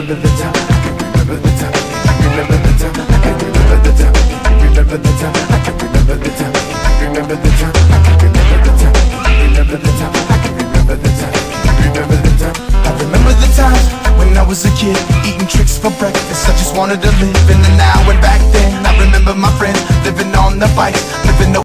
remember the time, I can remember the time, I can remember the time, I can remember the time, I can remember the time, I can remember the time, I can remember the time, I can remember the time, I can remember the time, I can remember the time, I can remember the time. I remember the times when I was a kid, eating tricks for breakfast. I just wanted to live in the now and back then. I remember my friends living on the bikes, living the